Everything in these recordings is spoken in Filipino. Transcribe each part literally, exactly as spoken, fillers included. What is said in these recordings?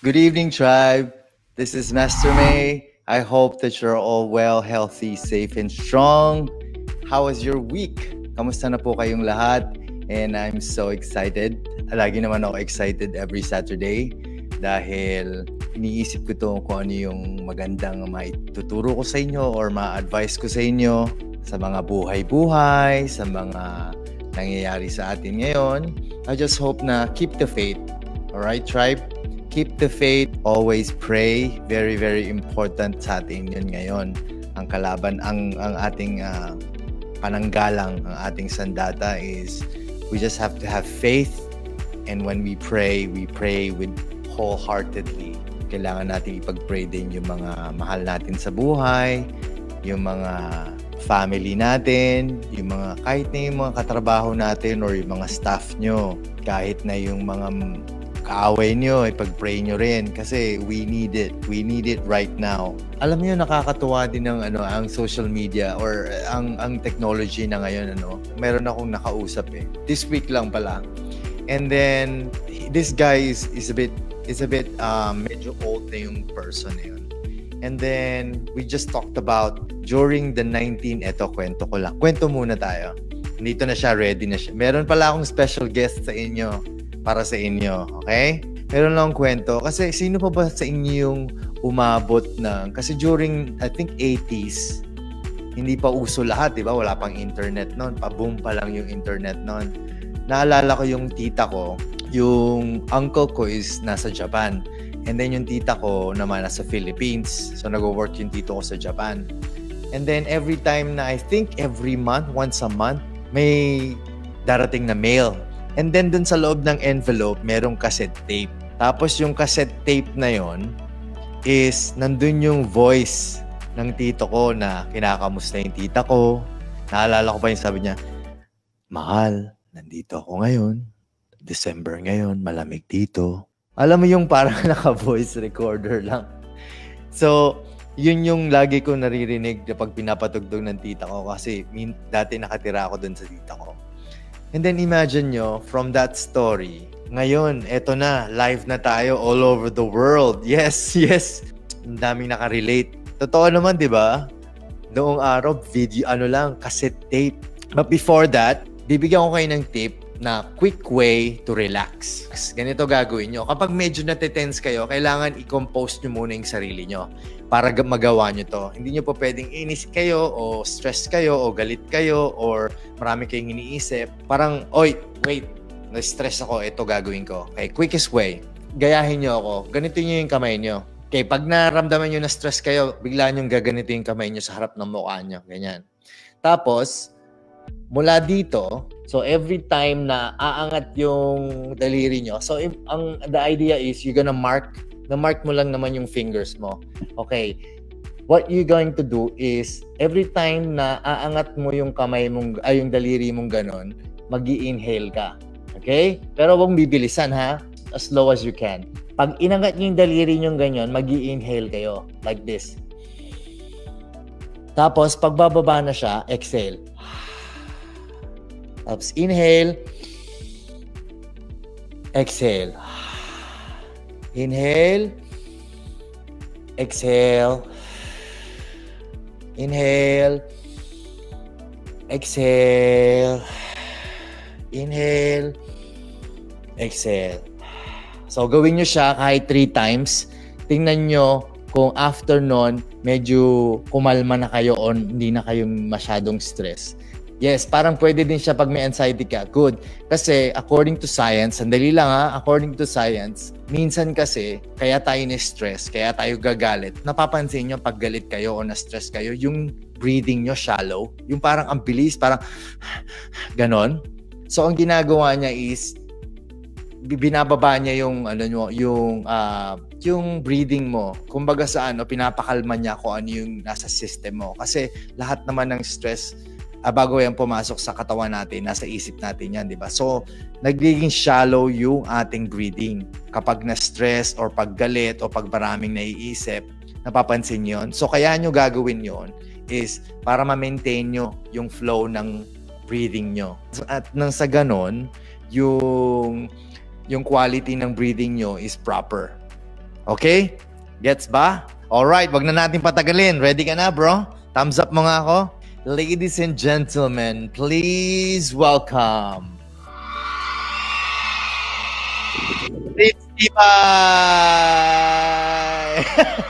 Good evening, tribe. This is Master May. I hope that you're all well, healthy, safe, and strong. How was your week? Kamusta na po kayong lahat? And I'm so excited. Lagi naman ako excited every Saturday dahil iniisip ko to kung ano yung magandang maituturo ko sa inyo or ma-advise ko sa inyo sa mga buhay-buhay, sa mga nangyayari sa atin ngayon. I just hope na keep the faith. Alright, tribe? Keep the faith. Always pray. Very, very important sa atin yun ngayon. Ang kalaban, ang, ang ating uh, pananggalang, ang ating sandata is we just have to have faith. And when we pray, we pray with wholeheartedly. Kailangan natin ipag-pray din yung mga mahal natin sa buhay, yung mga family natin, yung mga kahit na yung mga katrabaho natin or yung mga staff nyo, kahit na yung mga kaaway nyo, ipag-pray nyo rin kasi we need it. We need it right now. Alam niyo, nakakatuwa din ng ano, ang social media or ang ang technology na ngayon, ano. Meron akong nakausap eh. This week lang pala. And then this guy is, is a bit is a bit um, medyo old na yung person na yun. And then we just talked about during the nineteen, eto kwento ko lang. Kwento muna tayo. Dito na siya, ready na siya. Meron pala akong special guest sa inyo. Para sa inyo, okay? Meron lang kwento. Kasi sino pa ba sa inyo yung umabot ng... Kasi during, I think, eighties, hindi pa uso lahat, di ba? Wala pang internet noon. Pa-boom pa lang yung internet noon. Naalala ko yung tita ko, yung uncle ko is nasa Japan. And then yung tita ko naman nasa Philippines. So nag-work yung tito ko sa Japan. And then every time na, I think every month, once a month, may darating na mail. And then dun sa loob ng envelope, merong cassette tape. Tapos yung cassette tape na yon is nandun yung voice ng tito ko na kinakamusta yung tita ko. Naalala ko pa yung sabi niya, "Mahal, nandito ako ngayon. December ngayon, malamig dito." Alam mo yung parang naka-voice recorder lang. So, yun yung lagi ko naririnig kapag pinapatugtog ng tita ko kasi min- dati nakatira ako dun sa tita ko. And then imagine nyo, from that story, ngayon, eto na, live na tayo all over the world. Yes, yes. Ang daming nakarelate. Totoo naman, di ba? Noong araw, video, ano lang, cassette tape. But before that, bibigyan ko kayo ng tip na quick way to relax. Ganito gagawin nyo. Kapag medyo natitense kayo, kailangan i-compose nyo muna yung sarili nyo para magawa nyo to. Hindi nyo po pwedeng inis kayo o stress kayo o galit kayo or marami kayong iniisip. Parang, oy, wait, na-stress ako, ito gagawin ko. Okay, quickest way. Gayahin nyo ako. Ganito nyo yung kamay nyo. Okay, pag naramdaman nyo na stress kayo, bigla nyo gaganito yung kamay nyo sa harap ng mukha nyo. Ganyan. Tapos, mula dito, so every time na aangat yung daliri nyo, so if, ang the idea is you're gonna mark, na mark mo lang naman yung fingers mo. Okay. What you're going to do is every time na aangat mo yung kamay mong ay yung daliri mong ganon, magi-inhale ka. Okay? Pero wag bibilisan ha, as slow as you can. Pag inangat niyo yung daliri niyo ganyan, magi-inhale kayo like this. Tapos pag bababa na siya, exhale. Tapos inhale, exhale. Inhale, exhale. Inhale, exhale. Inhale, exhale. So gawin nyo siya kahit three times. Tingnan nyo kung after nun, medyo kumalma na kayo o hindi na kayo masyadong stress. Yes, parang pwede din siya pag may anxiety ka. Good. Kasi according to science, sandali lang ha, according to science, minsan kasi, kaya tayo na-stress, kaya tayo gagalit. Napapansin nyo pag galit kayo o na-stress kayo, yung breathing nyo shallow. Yung parang ang bilis, parang ganon. So, ang ginagawa niya is, binababa niya yung, ano nyo, yung, uh, yung breathing mo. Kumbaga sa ano, pinapakalma niya kung ano yung nasa system mo. Kasi lahat naman ng stress, Uh, bago yan pumasok sa katawan natin, nasa isip natin yan, di ba? So, nagiging shallow yung ating breathing. Kapag na-stress or pag galit o pag maraming naiisip, napapansin yon. So, kaya nyo gagawin yon is para ma-maintain nyo yung flow ng breathing nyo. At nang sa ganon, yung, yung quality ng breathing nyo is proper. Okay? Gets ba? Alright, wag na natin patagalin. Ready ka na, bro? Thumbs up mo nga ako. Ladies and gentlemen, please welcome Fritz Tibay!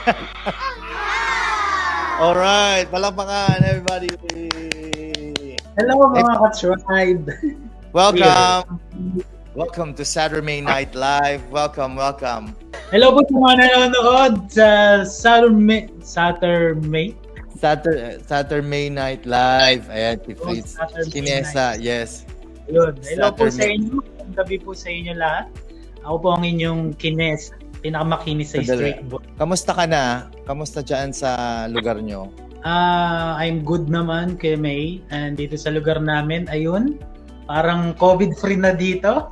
Alright, palakpakan everybody. Hello mga ka-tribe. Welcome. Welcome to Saturday Night Live. Welcome, welcome. Hello po sa mga nanonood sa Saturday Saturday Saturday Saturday Night Live. Ayan, si Fritz. Kinesa, yes. Yun. Hello po sa inyo. Ang gabi po sa inyo lahat. Ako po ang inyong Kines. Pinakamakinis sa Straight Boy. Kamusta ka na? Kamusta dyan sa lugar nyo? Uh, I'm good naman kay May. And dito sa lugar namin, ayun, parang COVID-free na dito.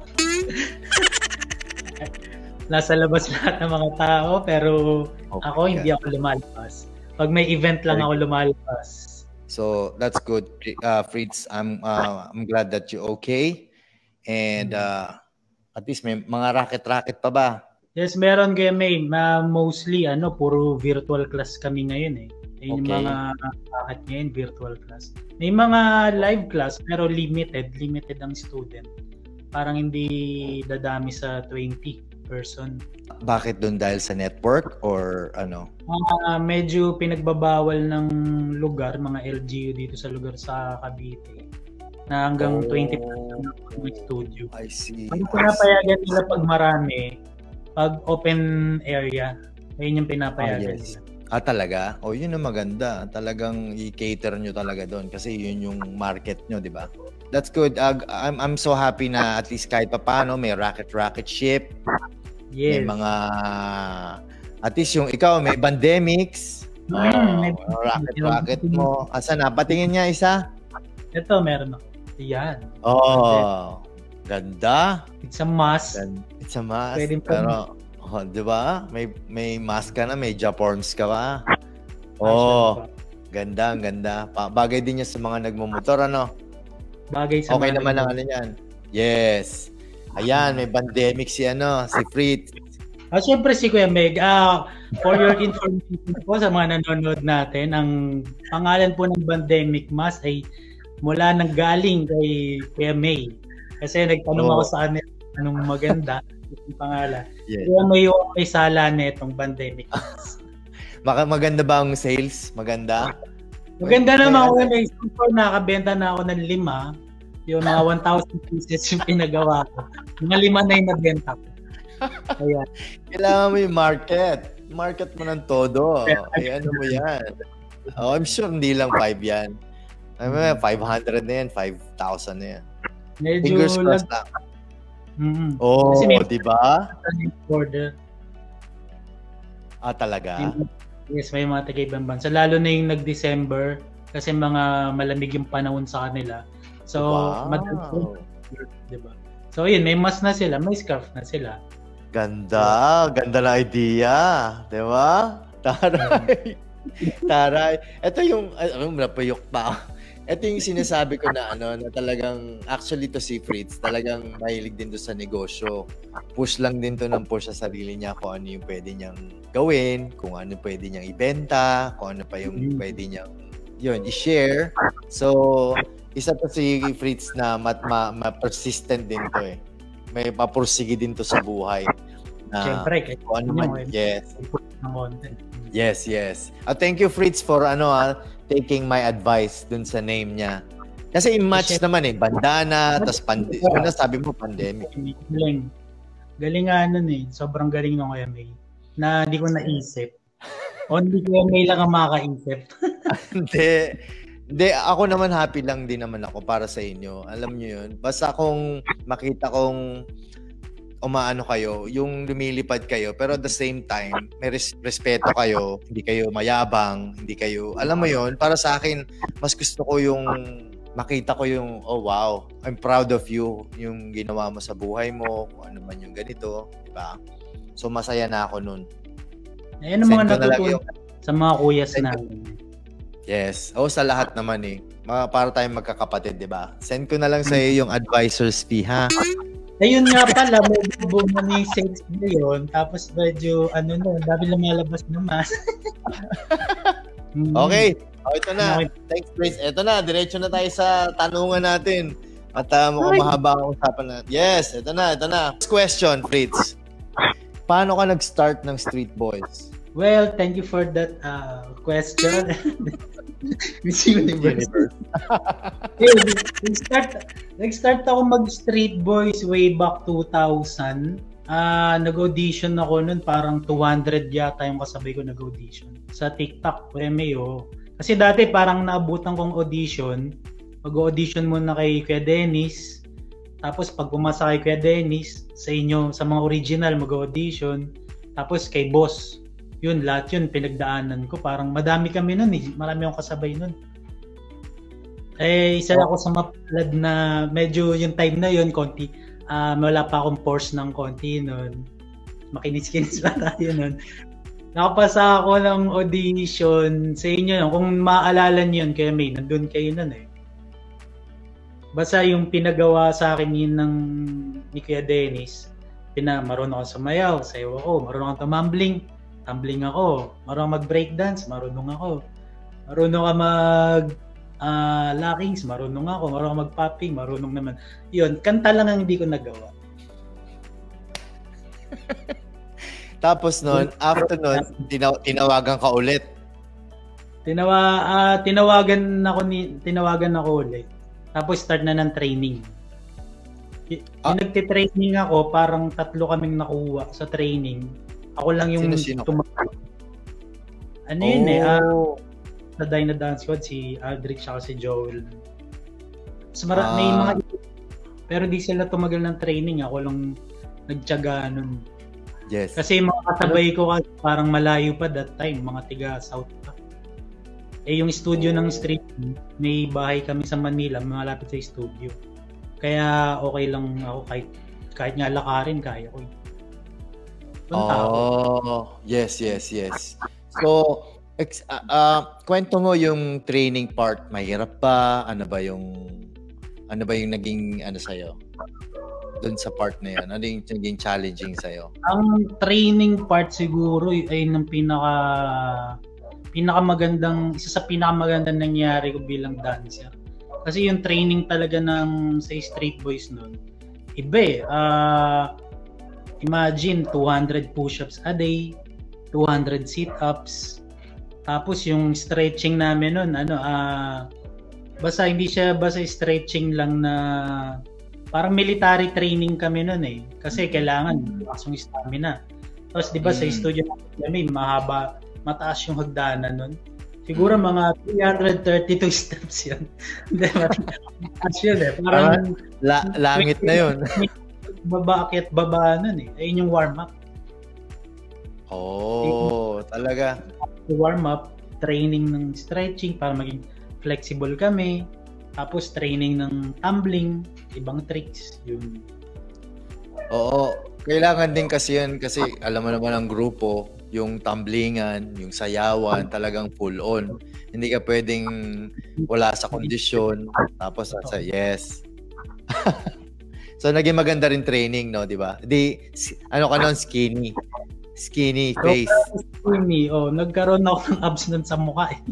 Nasa labas lahat ng mga tao, pero okay, ako hindi ako lumalabas. Pag may event lang okay. ako lumalabas. So that's good, uh, Fritz. I'm uh, I'm glad that you're okay. And uh, at least may mga racket-racket pa ba? Yes, meron kay May. Uh, mostly, ano, puro virtual class kami ngayon eh. Yung okay. mga racket ngayon, virtual class. May mga live class, pero limited. Limited ang student. Parang hindi dadami sa twenty person. Bakit doon? Dahil sa network or ano? Uh, medyo pinagbabawal ng lugar, mga L G U dito sa lugar sa Cavite. Na hanggang oh, twenty percent ng studio. I see. Ang pinapayagan nila pag marami, pag open area, ayun yung pinapayagan ah, yes. nila. Ah, talaga? O, oh, yun ang maganda. Talagang i-cater nyo talaga doon kasi yun yung market nyo, di ba? That's good. Uh, I'm I'm so happy na at least kahit pa paano may rocket-rocket ship. Yes. May mga, at least yung ikaw, may pandemics. Mm, oh, rocket-rocket mo. Asa na? Patingin niya isa? Ito, meron ako. Yan. Oh, ganda. It's a must. It's a must. Pwede pero, oh, di ba? May may mask ka na, may Japorms ka pa. Oh, ganda, ganda. Bagay din niya sa mga nagmumotor, ano? Bagay sa okay naman ang ano yan. Yes. Ayan, may pandemic si ano, si Fritz. Ah, syempre si Kuya Meg. Ah, for your information po sa mga nanonood natin, ang pangalan po ng pandemic mask ay mula nang galing kay Kuya May. Kasi nagtanong oh. ako sa kanila anong maganda yung pangalan. Yes. Kaya may may sala nitong pandemic mask. Maganda ba ang sales? Maganda? Maganda naman ako na store, nakabenta na ako ng lima. Yung mga one thousand pieces yung pinagawa ko. Mga lima na yung nabenta ko. Ayan. Kailangan mo yung market. Market mo ng todo. Ay, ano mo yan? Oh, I'm sure hindi lang five yan. I mean, five hundred na yan, five thousand na yan. Medyo fingers crossed lang. Mm-hmm. Oh, di ba? Order. Ah, talaga? Yes, may mga taga-ibang bansa. Lalo na yung nag-December kasi mga malamig yung panahon sa kanila. So, wow. madalas, diba? So, yun, may mask na sila, may scarf na sila. Ganda, ganda na idea, di ba? Taray. Taray. Ito yung, ano, napayok pa. Ito yung sinasabi ko na ano, na talagang, actually to si Fritz, talagang mahilig din to sa negosyo. Push lang din to ng push sa sarili niya kung ano yung pwede niyang gawin, kung ano pwede niyang ibenta, kung ano pa yung mm-hmm. pwede niyang, yun, i-share. So, isa to si Fritz na mat, ma, ma, persistent din to eh. May papursige din to sa buhay. Na, siyempre, kung ano man, yes. Yes, yes. Uh, thank you, Fritz, for ano ah, taking my advice dun sa name niya. Kasi i-match naman eh, bandana, tas pandemic. Ano sabi mo, pandemic. Galing. Galing nga nun eh. Sobrang galing nung Kuya May. Na hindi ko naisip. Only Kuya May lang ang makakaisip. Hindi. Hindi, ako naman happy lang din naman ako para sa inyo. Alam niyo yun. Basta kung makita kong umaano kayo, yung lumilipad kayo, pero at the same time, may res- respeto kayo, hindi kayo mayabang, hindi kayo, alam mo yun, para sa akin, mas gusto ko yung makita ko yung, oh wow, I'm proud of you, yung ginawa mo sa buhay mo, kung ano man yung ganito, di ba? So, masaya na ako nun. Ayan ang mga natutulong sa mga kuyas namin. Yes. O, sa lahat naman eh. Mga, para tayong magkakapatid, di ba? Send ko na lang sa iyo yung advisor's fee, ha? Ayun nga pala, medyo bumani yung sales na yun. Tapos medyo, ano no, dami lumalabas naman. Okay. Oh, ito na. Thanks, Prince. Ito na. Diretso na tayo sa tanungan natin. At uh, mukhang mahaba ang usapan natin. Yes, ito na. Ito na. First question, Fritz. Paano ka nag-start ng Street Boys? Well, thank you for that uh, question. Miss Universe. Hey, nag-start, nag-start ako mag-Street Boys way back two thousand. Uh, nag-audition ako nun, parang two hundred yata yung kasabay ko nag-audition. Sa TikTok, P M A O. Kasi dati parang naabutan kong audition. Mag-audition muna kay Kuya Dennis. Tapos pag pumasa kay Kuya Dennis, sa inyo, sa mga original, mag-audition. Tapos kay Boss. Yun, lahat yun, pinagdaanan ko. Parang madami kami nun eh. Marami akong kasabay nun. Eh, isa ako sa mapalad na medyo yung time na yun, konti, uh, wala pa akong force ng konti nun. Makinis-kinis pa tayo nun. Nakapasa ako ng audition sa inyo. Kung maaalala niyo yun, kaya may, nandun kayo nun eh. Basta yung pinagawa sa akin yun ng ni Kuya Dennis, pina, marunong ako sumayaw, sayaw ako, marunong ako tumambling, tumbling ako, marunong mag-breakdance, marunong ako, marunong ka mag uh, lockings, marunong ako, marunong ako mag-popping, marunong naman. Yun, kanta lang ang hindi ko nagawa. Tapos noon, after noon, tinaw- tinawagan ka ulit. Tinawa uh, tinawagan ako ni tinawagan ako ulit. Tapos start na ng training. Y- ah. Yung nagte-training ako, parang tatlo kaming nakuha sa training. Ako lang yung tumagal. Ano oh. yun eh, uh, sa Dyna Dance Squad, si Aldrich at si Joel. So, mar- ah. may mga pero di sila tumagal ng training. Ako lang nagtiyaga nun. Yes. Kasi mga kasabay ko parang malayo pa that time, mga tiga South pa. Eh yung studio ng Street, may bahay kami sa Manila, malapit sa studio. Kaya okay lang ako kahit kahit nga lakarin, kaya ko. Oh, yes, yes, yes. So, ex- uh, uh, kwento mo yung training part, mahirap ba? Ano ba yung ano ba yung naging ano sa'yo? Doon sa part na yun? Ano yung naging challenging sa'yo? Ang training part siguro ay ng pinaka pinakamagandang, isa sa pinakamagandang nangyari ko bilang dancer. Kasi yung training talaga ng sa Street Boys noon, iba eh. Uh, imagine, two hundred push-ups a day, two hundred sit-ups, tapos yung stretching namin noon, ano, uh, basta hindi siya basta stretching lang na parang military training kami noon eh. Kasi kailangan lakas yung stamina. Tapos di ba mm. sa studio namin mahaba, mataas yung hagdanan nun. Siguro mm. mga three hundred thirty-two steps yun. Hindi, mataas yun eh. Parang La- langit na yun. Baba, akyat baba nun eh. Ayun yung warm-up. Oh, yung, talaga. Warm-up, training ng stretching para maging flexible kami. Tapos training ng tumbling, ibang tricks, yun. Oo, kailangan din kasi yun kasi alam mo naman ang grupo, yung tumblingan, yung sayawan, talagang full on. Hindi ka pwedeng wala sa kondisyon, tapos sa yes. So naging maganda rin training, no, di ba? Di, ano ka nun, skinny. Skinny face. So, skinny, oh, nagkaroon ako ng abs nun sa mukha eh.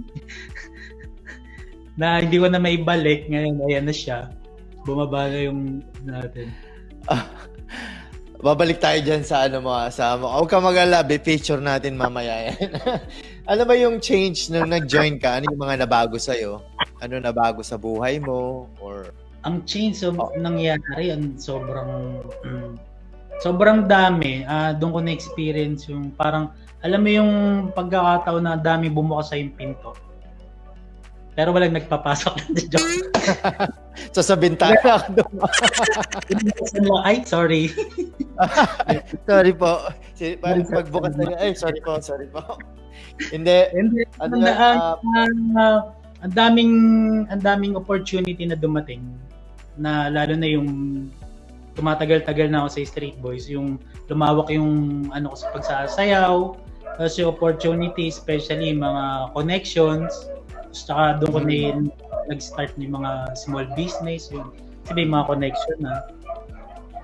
Na hindi ko na maibalik, ngayon ayan na siya. Bumaba na yung natin. Ah, babalik tayo dyan sa ano mo, sa mo. Huwag ka mag-alala, picture natin mamaya yan. Ano ba yung change nung nag-join ka? Ano yung mga nabago sa'yo? Ano nabago sa buhay mo? Or ang change so, oh. nangyari, ang sobrang mm, sobrang dami. Uh, doon ko na-experience yung parang, alam mo yung pagkakataon na dami bumukas sa yung pinto. Pero walang nagpapasok na joke. So sa bintana ako doon. Ay, sorry. Sorry po. Pag pagbukas na, ay, sorry po, sorry po. Hindi. Hindi. Ano na, uh, uh, ang daming, ang daming opportunity na dumating. Na lalo na yung tumatagal-tagal na ako sa Street Boys. Yung lumawak yung ano ko sa pagsasayaw. Tapos yung opportunity, especially mga connections. Saka doon ko na nag-start ng mga small business, yun. Kasi may mga connection na.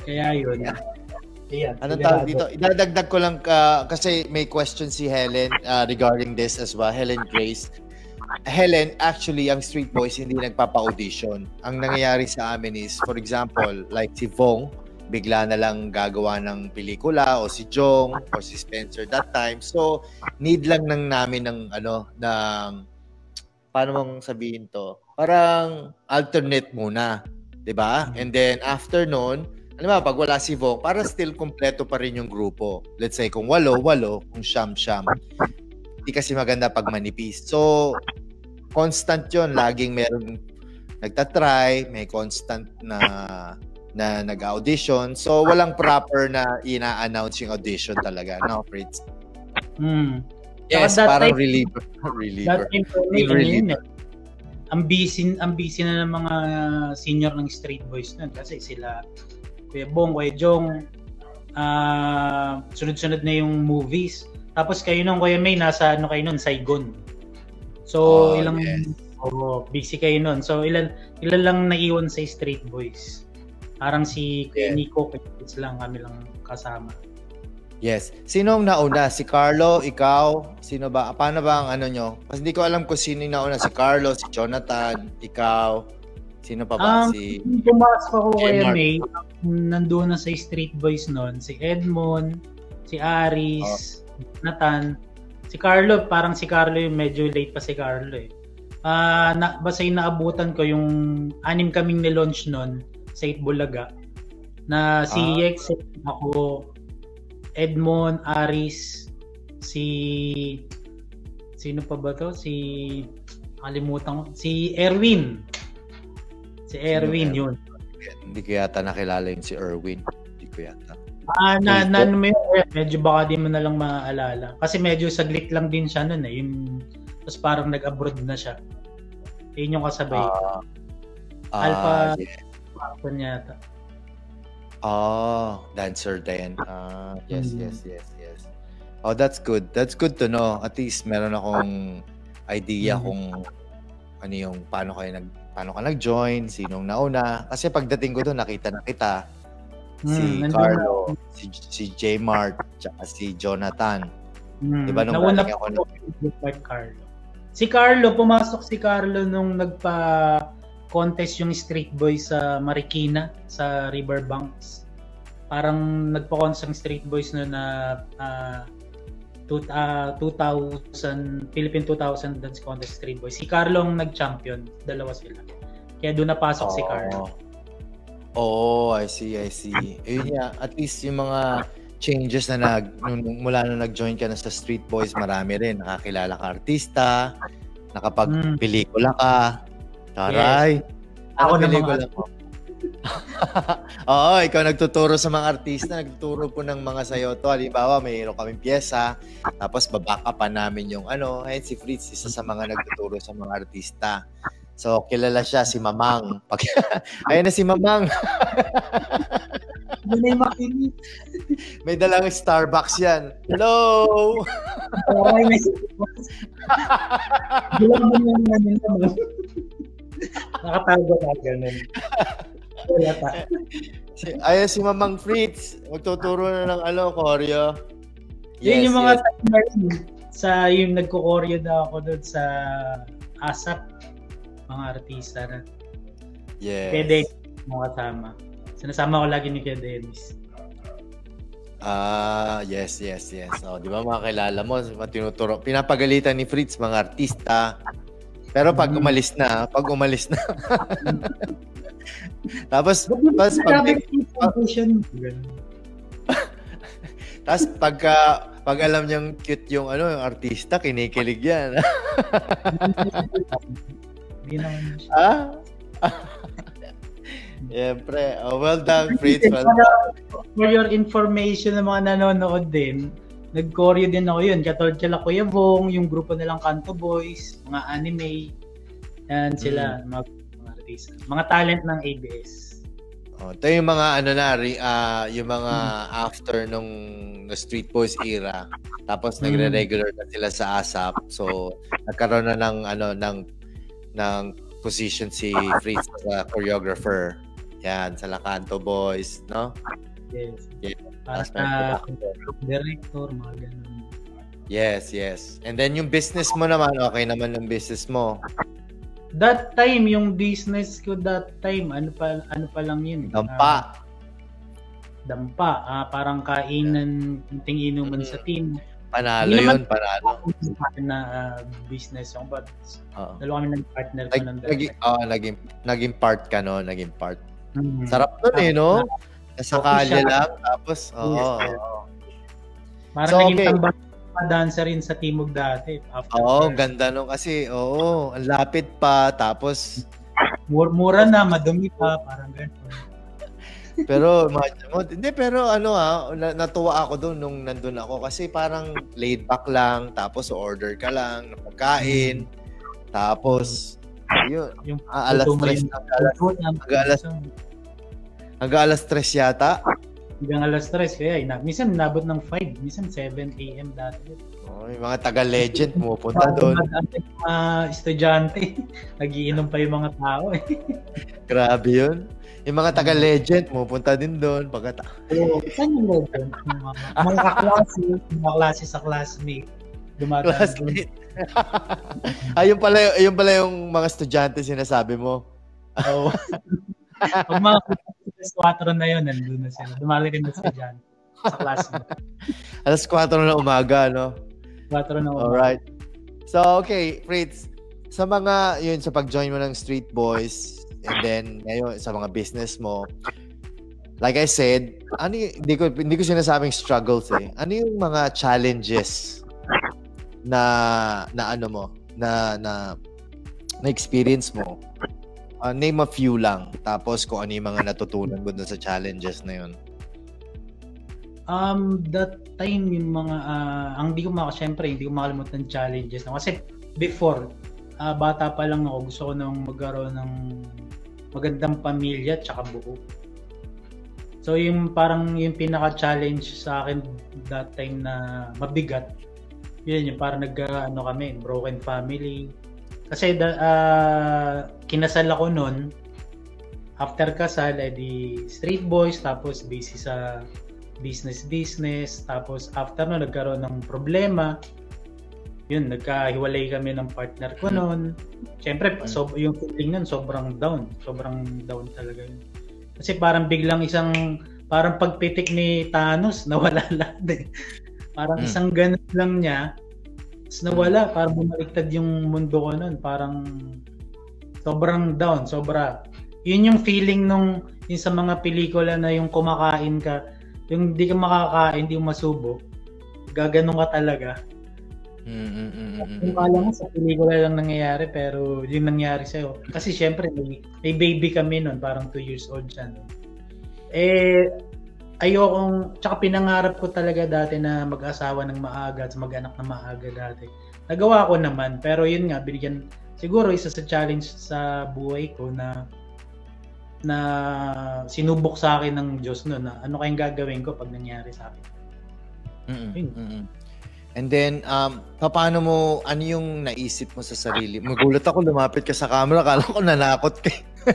Kaya yun. Yeah. Yeah, Anong tawag dito? Idadagdag ko lang uh, kasi may question si Helen uh, regarding this as well. Helen Grace. Helen, actually, ang Street Boys hindi nagpapa-audition. Ang nangyayari sa amin is, for example, like si Vong, bigla na lang gagawa ng pelikula, o si Jong, o si Spencer that time. So, need lang nang namin ng, ano, ng, paano mong sabihin to? Parang alternate muna. Diba? And then, after nun, ano ba, pag wala si Vong, para still kompleto pa rin yung grupo. Let's say, kung walo, walo, kung siyam, siyam. Hindi kasi maganda pag manipis. So, constant yun. Laging meron nagtatry, may constant na na nag-audition. So, walang proper na ina-announce yung audition talaga. No, Fritz? Hmm. Yes, so, parang time, reliever. reliever. That time, reliever. Ang busy, ang busy na ng mga senior ng Street Boys nun kasi sila Kuya Bong, Kuya Jong, uh, sunod-sunod na yung movies. Tapos kayo nung Kuya May, nasa ano kayo nun, Saigon. So, oh, ilang, yes. oh, busy kayo nun. So, ilan, ilan lang naiwan sa Street Boys. Parang si Kuya yeah. Nico, kids lang, kami lang kasama. Yes. Sino ang nauna? Si Carlo, ikaw? Sino ba? Paano ba ang ano nyo? Kasi hindi ko alam kung sino yung nauna. Si Carlo, si Jonathan, ikaw. Sino pa ba? Um, si pumasok ako kay May, nandoon na sa Street Boys noon, si Edmond, si Aris, oh. Nathan, si Carlo, parang si Carlo yung medyo late pa si Carlo eh. Uh, na, basta yung naabutan ko yung anim kaming nilaunch noon sa Itbulaga na si ah. Yex, ako, Edmond, Aris, si sino pa ba to? Si kalimutan ko, si Erwin. Si Erwin yun. Hindi ko yata nakilala yung si Erwin. Hindi ko yata. Ah, na, na, na medyo baka di mo na lang maaalala. Kasi medyo saglit lang din siya noon eh. Yung, tapos parang nag-abroad na siya. Yun yung kasabay. Uh, uh, Alpha. Yeah. Alpha yata. Oh, dancer din. Uh, yes, mm-hmm. yes, yes, yes. Oh, that's good. That's good to know. At least meron akong idea mm-hmm. kung ano yung paano kayo nag paano ka nag-join, sinong nauna. Kasi pagdating ko doon, nakita na kita. Hmm, si Carlo, si, si J. Mart, tsaka si Jonathan. Hmm. Diba nung nauna ako na... Carlo. Si Carlo, pumasok si Carlo nung nagpa-contest yung Street Boys sa Marikina, sa Riverbanks. Parang nagpa-contest ang Street Boys no na uh, two, uh, two thousand, Philippine two thousand Dance Contest Street Boys. Si Carlo ang nag-champion. Dalawa sila. Kaya doon napasok oh. si Carlo. Oh, I see, I see. Ayun nga, at least yung mga changes na nag, nung, mula nung nag-join ka na sa Street Boys, marami rin. Nakakilala ka artista, nakapag-pelikula ka. Taray. Yes. Ako na mga... Oo, ikaw nagtuturo sa mga artista, nagtuturo po ng mga sayo to. Halimbawa, mayroon kaming pyesa, tapos babaka pa namin yung ano, ayun si Fritz, isa sa mga nagtuturo sa mga artista. So, kilala siya, si Mamang. Pag... ayun na si Mamang. May dalang Starbucks yan. Hello! Nakatago na ganun. Wala pa. Ayun si Mamang Fritz. Magtuturo na ng ano, choreo. Yes, yun yung mga yes. time sa yung nagko-choreo na ako doon sa ASAP. Mga artista na. Yes. Kaya Dennis, mga kasama. Sinasama ko lagi ni Kuya Dennis. Ah, yes, yes, yes. Oh, di ba mga kilala mo, tinuturo, pinapagalitan ni Fritz mga artista. Pero pag umalis na, pag umalis na. Tapos, tapos pag tapos pagka pag alam niyang cute yung ano, yung artista, kinikilig yan. Ah? Siyempre. Oh, well done, Fritz. Well done. For your information ng mga nanonood din, nag-choreo din ako yun. Katulad sila Kuya Bong, yung grupo nilang Kanto Boys, mga anime. Yan sila, mm. mga, mga artista. Mga talent ng A B S. Oh, ito yung mga ano na, uh, yung mga hmm. after nung Street Boys era. Tapos hmm. nagre-regular na sila sa ASAP. So nagkaroon na ng ano ng ng position si Fritz sa choreographer. Yan, sa Lacanto Boys, no? Yes. Yeah. Para sa director, mga ganun. Yes, yes. And then yung business mo naman, okay naman yung business mo. That time, yung business ko that time, ano pa ano pa lang yun. Dampa. Uh, dampa. Uh, parang kainan, kunting inuman mm. sa team. Panalo yun, panalo. Na uh, business yung, but uh, dalawa kami ng partner ko. Nag, naging, oh, naging, naging part ka, no? Naging part. Mm-hmm. Sarap nun eh, no? Nasa kalye lang, tapos, oo. Oh, yes, oh. Parang so, naging okay. Tambak dancer rin sa Timog dati. Oo, oh, ganda nung kasi, oo, oh, ang lapit pa, tapos mura na, madumi pa, parang gano'n. Pero, imagine mo, hindi, pero ano ah, natuwa ako doon nung nandun ako kasi parang laid back lang, tapos order ka lang, ng pagkain, tapos, yun, yung ah, alas tres, hanggang alas tres yata. Hanggang alas tres, kaya ina, minsan nabot ng five, minsan seven a.m. dati. Oh, yung mga taga-legend pumupunta doon. Mga uh, estudyante, nagiinom pa yung mga tao eh. Grabe yun. Yung mga taga-legend pumupunta din doon. Pagkata. Oo, saan yung legend? Mga, mga kaklase, mga klase sa classmate. Dumataan doon. Ayun pala, ayun pala yung mga estudyante sinasabi mo. Oo. Pag mga alas kwatro na yun, nandun na sila. Dumali rin na sila dyan sa class mo. alas kwatro na umaga, no? kwatro na umaga. Alright. So, okay, Fritz, sa mga, yun, sa pag-join mo ng Street Boys, and then, ngayon, sa mga business mo, like I said, ano y- hindi ko, hindi ko sinasabing struggles eh. Ano yung mga challenges na, na ano mo, na, na, na experience mo? Uh, name a few lang. Tapos kung ano yung mga natutunan mo dun sa challenges na yun. Um, that time yung mga, uh, ang di ko maka, syempre, hindi ko makalimutan challenges. No? Kasi before, uh, bata pa lang ako, gusto ko nang magkaroon ng magandang pamilya at saka buo. So yung parang yung pinaka-challenge sa akin that time na mabigat, yun yung parang nag, uh, ano kami, broken family. Kasi uh, kinasal ako noon, after kasal, edi Street Boys, tapos busy sa business-business, tapos after no, nagkaroon ng problema, yun, nagkahiwalay kami ng partner ko noon. Siyempre, so, yung feeling nun, sobrang down, sobrang down talaga yun. Kasi parang biglang isang, parang pagpitik ni Thanos, nawala lahat eh. Parang hmm. isang ganun lang niya, nawala, parang bumaliktad yung mundo ko nun. Parang sobrang down, sobra. Yun yung feeling nung yung sa mga pelikula na yung kumakain ka, yung di ka makakain, di mo masubo, gaganon ka talaga. Mm-mm-mm-mm. Yung kala mo sa pelikula lang nangyayari, pero yung nangyari sa'yo. Kasi syempre, may, may baby kami nun, parang two years old siya. No? Eh, ayokong, tsaka pinangarap ko talaga dati na mag-asawa ng maaga at mag-anak na maaga dati. Nagawa ko naman, pero yun nga, binigyan, siguro isa sa challenge sa buhay ko na na sinubok sa akin ng Diyos no, na ano kayang gagawin ko pag nangyari sa akin. Mm-mm. And then, um, paano mo, ano yung naisip mo sa sarili? Magulat ako, lumapit ka sa camera, kala ko nanakot ka.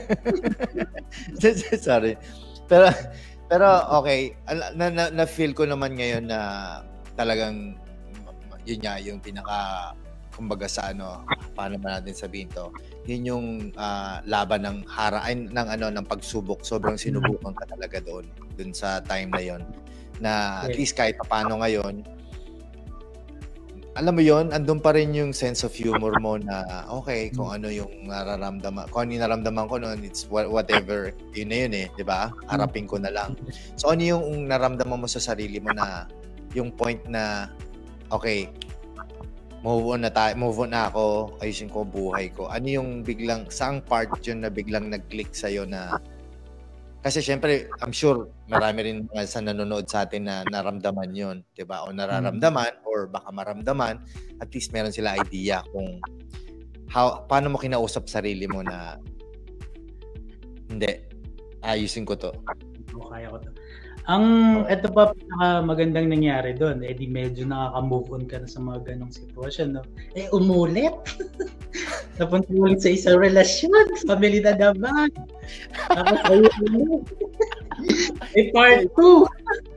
Sorry. Pero, Pero okay, na, na, na feel ko naman ngayon na talagang yun nga yung pinaka kumbaga sa ano, paano ba natin sabihin to? Yun yung uh, laban ng hara ay, ng ano ng pagsubok. Sobrang sinubukan ka talaga doon, doon sa time na yon. Na at least kahit paano ngayon, alam mo yon, andun pa rin yung sense of humor mo na okay, kung ano yung nararamdaman, kung ano yung nararamdaman ko noon, it's whatever, yun na yun eh, di ba? Harapin ko na lang. So ano yung naramdaman mo sa sarili mo na yung point na okay, move on na tayo, move on na ako, ayusin ko buhay ko. Ano yung biglang, saang part yun na biglang nag-click sa'yo na, kasi syempre, I'm sure marami rin mga sa nanonood sa atin na naramdaman yun, di ba? O nararamdaman, or baka maramdaman, at least meron sila idea kung how, paano mo kinausap sarili mo na hindi, ayusin ko to. O, kaya ko to. Ang, ito pa pinaka magandang nangyari doon, eh di medyo nakaka-move on ka na sa mga ganong sitwasyon, no? Eh, umulit! napunta ulit sa isang relasyon, family na naman. Tapos ayun, eh, part two.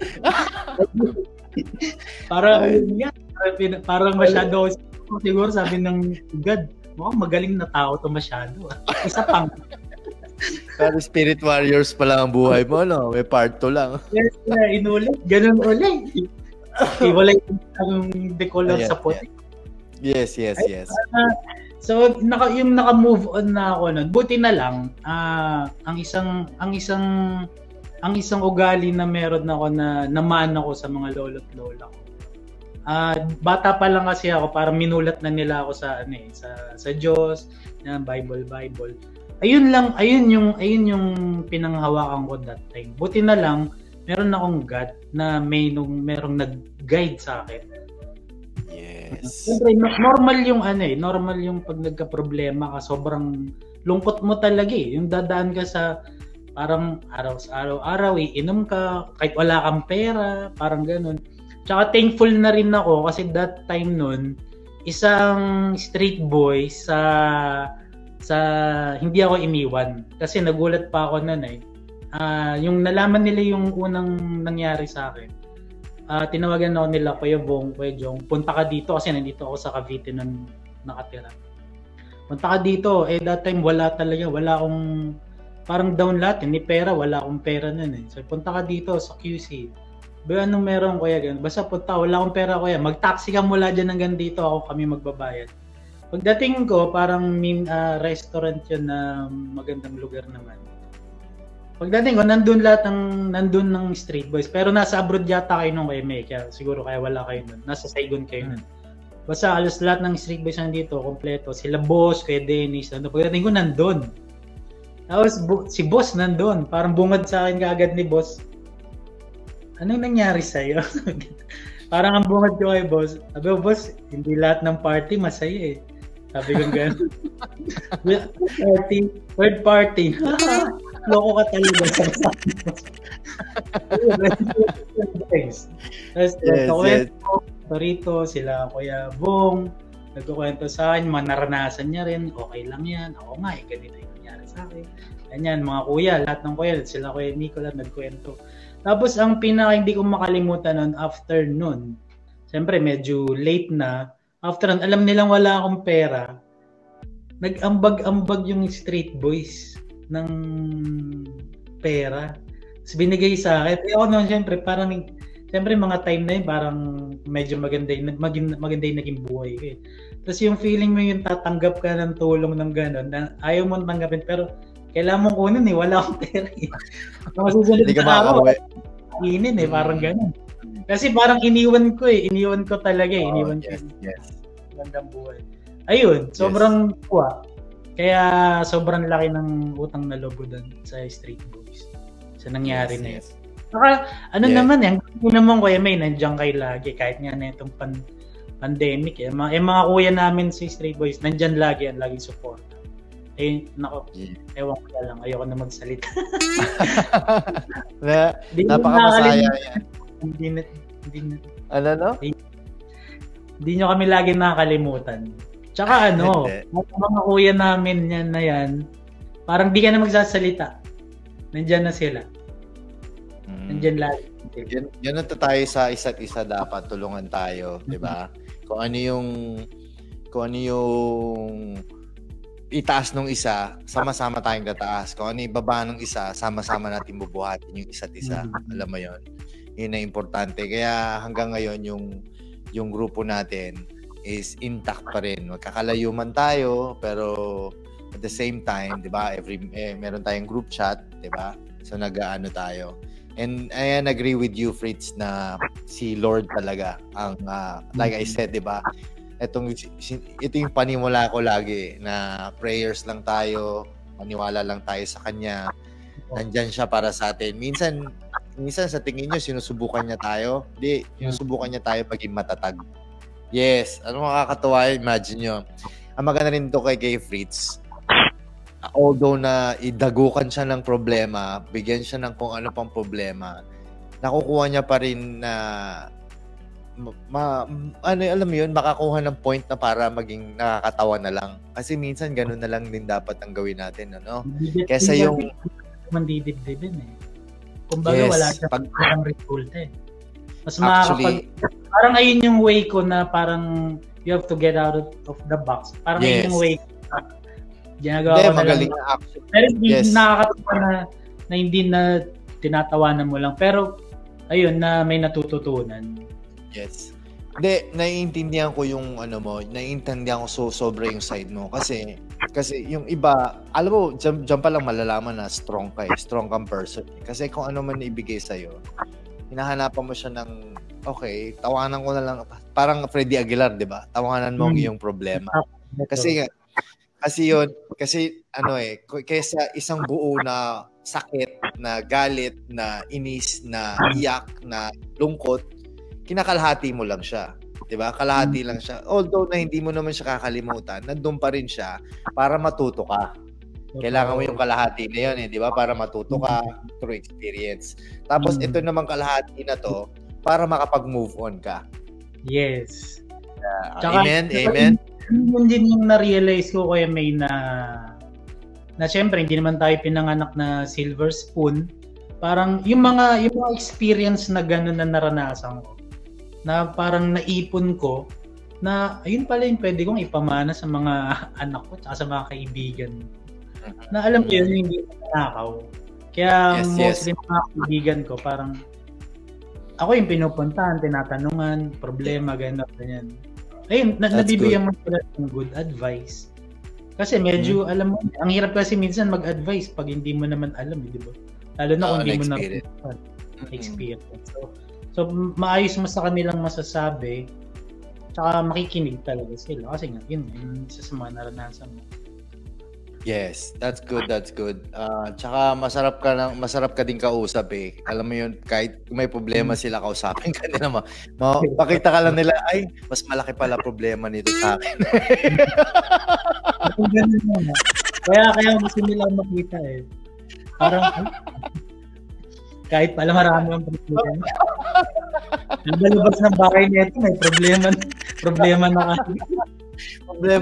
Parang, yan, parang masyado, siguro sabi ng God, wow, magaling na tao to masyado. Isa pang. Pero Spirit Warriors pa lang ang buhay mo, no? May part two lang. Yes, na, inulit. Ganun ulit. Iwalay ang decolor sa puti. Yes, yes, yes. Uh, so, naka, yung naka-move on na ako nun, buti na lang, uh, ang isang, ang isang, ang isang ugali na meron ako na naman ako sa mga lolo't lola ko. Uh, bata pa lang kasi ako, parang minulat na nila ako sa, ano eh, sa, sa Diyos, na Bible, Bible. Ayun lang, ayun yung, ayun yung pinanghawakan ko that time. Buti na lang, meron akong God na may nung merong nag-guide sa akin. Yes. Siyempre, normal yung ano eh, normal yung pag nagka-problema ka, sobrang lungkot mo talaga eh. Yung dadaan ka sa parang araw sa araw-araw, iinom ka, kahit wala kang pera, parang ganun. Tsaka thankful na rin ako kasi that time nun, isang street boy sa sa hindi ako iniwan. Kasi nagulat pa ako nun eh. Uh, yung nalaman nila yung unang nangyari sa akin. Uh, tinawagan ako nila, Kuya Bong, Kuya Jong, punta ka dito kasi nandito ako sa Cavite nung nakatira. Punta ka dito. Eh that time wala talaga, wala akong parang down lahat, hindi pera, wala akong pera nun eh. So punta ka dito sa Q C. Ba anong meron Kuya ganun? Basta punta, wala akong pera Kuya. Mag-taxi ka mula dyan hanggang dito, ako kami magbabayad. Pagdating ko, parang min, uh, restaurant yun na magandang lugar naman. Pagdating ko, nandun lahat ng, nandun ng street boys. Pero nasa abroad yata kayo nung Kuya May. Kaya siguro kaya wala kayo nun. Nasa Saigon kayo nun. Basta alos lahat ng street boys nandito, kompleto. Sila Boss, Kuya Dennis, nandun. Pagdating ko, nandun. Tapos bu- si Boss nandun. Parang bungad sa akin kaagad ni Boss. Anong nangyari sa'yo? Parang ang bungad ko kay Boss. Sabi ko, Boss, hindi lahat ng party masaya eh. Sabi ko gano'n. Party, third party. Loko ka talaga. Tapos, yes, nagkakwento yes. Rito, sila Kuya Bong, nagkakwento sa akin, mga naranasan niya rin, okay lang yan. Ako nga, eh, ganito yung nangyari sa akin. Ganyan, mga kuya, lahat ng kuya, sila Kuya Nicolas, nagkwento. Tapos, ang pinaka hindi ko makalimutan nun, after nun, siyempre, medyo late na, after nun, alam nilang wala akong pera, nag-ambag-ambag yung street boys ng pera. Tapos binigay sa akin. Eh ako naman, siyempre, parang, siyempre mga time na yun, parang medyo maganda yung, maging, maganda yung naging buhay ko eh. Tapos yung feeling mo yung tatanggap ka ng tulong ng gano'n, na ayaw mo tanggapin, pero kailangan mong kunin eh, wala akong pera eh. Hindi ka makakauwi. Inin eh, parang gano'n. Kasi parang iniwan ko eh, iniwan ko talaga eh, iniwan oh, yes, ko. Yes. Magandang buhay. Ayun, sobrang yes. Kuha. Kaya sobrang laki ng utang na lobo doon sa street boys. Sa nangyari yes, na yun. Yes. Saka, ano yes. naman eh, hindi naman Kuya May, nandiyan kayo lagi, kahit nga na itong pan, pandemic eh. Mga, eh, mga kuya namin sa street boys, nandiyan lagi, ang laging support. Eh, nako, yeah. Ewan ko na lang, ayoko na magsalita. na, napakamasaya yan. Hindi na, hindi na. Ano, no? Hindi, hindi nyo kami lagi nakakalimutan. Tsaka ano, mga kuya namin yan na yan, parang di ka na magsasalita. Nandyan na sila. Mm. Nandyan lagi. Yan, yan na tayo sa isa't isa, dapat tulungan tayo, mm-hmm. di ba? Kung ano yung, kung ano yung itaas nung isa, sama-sama tayong tataas. Kung ano yung baba nung isa, sama-sama natin bubuhatin yung isa't isa. Mm-hmm. Alam mo yon, yun na importante. Kaya hanggang ngayon yung yung grupo natin is intact pa rin. Magkakalayo man tayo, pero at the same time, 'di ba? Every eh, meron tayong group chat, 'di ba? So nag-aano tayo. And I agree with you, Fritz, na si Lord talaga ang uh, like I said, 'di ba? Etong ito yung panimula ko lagi na prayers lang tayo, maniwala lang tayo sa kanya. Nandiyan siya para sa atin. Minsan minsan sa tingin niyo sinusubukan niya tayo. Hindi, sinusubukan niya tayo maging matatag. Yes, ano makakatuwa, imagine nyo. Ang maganda rin ito kay Gay Fritz, although na idagukan siya ng problema, bigyan siya ng kung ano pang problema, nakukuha niya pa rin na ma, ano, alam mo yun, makakuha ng point na para maging nakakatawa na lang. Kasi minsan ganun na lang din dapat ang gawin natin, ano? Kesa yung mandidibdibin eh. Kumbaga yes, wala siyang pag, result eh. Mas makakapag... Parang ayun yung way ko na parang you have to get out of, of the box. Parang yes. ayun yung way ko na ginagawa ko na lang. Pero hindi yes. nakakatawa na, na hindi na tinatawanan mo lang. Pero ayun na may natututunan. Yes. Hindi, naiintindihan ko yung ano mo, naiintindihan ko so, sobra yung side mo. Kasi, kasi yung iba, alam mo, dyan, dyan pa lang malalaman na strong ka eh. Strong kang person. Kasi kung ano man ibigay sa'yo, hinahanapan mo siya ng, okay, tawanan ko na lang, parang Freddy Aguilar, di ba? Tawanan mo hmm. yung problema. Kasi, kasi yun, kasi ano eh, kaysa isang buo na sakit, na galit, na inis, na iyak, na lungkot, kinakalahati mo lang siya. 'Di ba? Kalahati lang siya. Although na hindi mo naman siya kakalimutan, nandoon pa rin siya para matuto ka. Kailangan mo yung kalahati na 'yon eh, 'di ba? Para matuto ka through experience. Tapos ito namang kalahati na 'to para makapag-move on ka. Yes. Uh, Tsaka, amen, amen. Yun din yung na-realize ko kaya may na na syempre hindi naman tayo pinanganak na silver spoon. Parang yung mga yung mga experience na gano'n na naranasan ko, na parang naipon ko na ayun pala yung pwede kong ipamana sa mga anak ko at sa mga kaibigan. Na alam ko yun, hindi nanakaw. Kaya yes, mostly yes. mga kaibigan ko, parang ako yung pinupuntahan, tinatanungan, problema, gano'n, ganyan. Ayun, na, nabibigyan mo sila ng good advice. Kasi medyo, mm-hmm. alam mo, ang hirap kasi minsan mag-advise pag hindi mo naman alam, di ba? Lalo na kung oh, hindi mo na experience. So, So, maayos mo sa kanilang masasabi, tsaka makikinig talaga sila. Kasi nga, yun, yun isa sa mga naranasan mo. Yes, that's good, that's good. Uh, tsaka masarap ka lang, masarap ka din kausap eh. Alam mo yun, kahit may problema sila, kausapin ka din naman. Ma- pakita ka lang nila, ay, mas malaki pala problema nito sa akin. kaya, kaya gusto nila makita eh. Parang, kahit pala marami ang problema. Nabalabas ng bahay nito, may problema, problema na kasi. Problema.